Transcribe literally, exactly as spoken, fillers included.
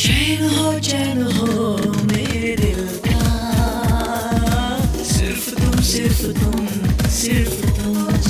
चैन हो चैन हो मेरे दिल का, सिर्फ तुम सिर्फ तुम सिर्फ तुम।